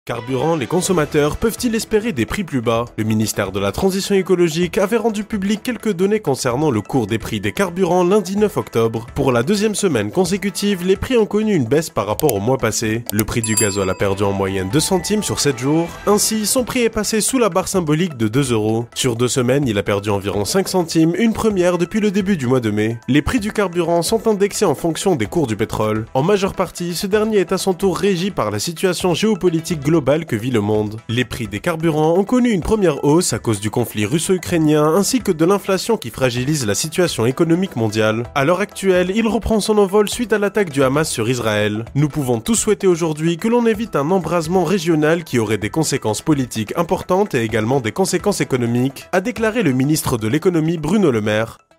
Carburant, les consommateurs peuvent-ils espérer des prix plus bas? Le ministère de la Transition écologique avait rendu public quelques données concernant le cours des prix des carburants lundi 9 octobre. Pour la deuxième semaine consécutive, les prix ont connu une baisse par rapport au mois passé. Le prix du gasoil a perdu en moyenne 2 centimes sur 7 jours. Ainsi, son prix est passé sous la barre symbolique de 2 €. Sur 2 semaines, il a perdu environ 5 centimes, une première depuis le début du mois de mai. Les prix du carburant sont indexés en fonction des cours du pétrole. En majeure partie, ce dernier est à son tour régi par la situation géopolitique globale que vit le monde. Les prix des carburants ont connu une première hausse à cause du conflit russo-ukrainien ainsi que de l'inflation qui fragilise la situation économique mondiale. À l'heure actuelle, il reprend son envol suite à l'attaque du Hamas sur Israël. Nous pouvons tous souhaiter aujourd'hui que l'on évite un embrasement régional qui aurait des conséquences politiques importantes et également des conséquences économiques, a déclaré le ministre de l'économie Bruno Le Maire.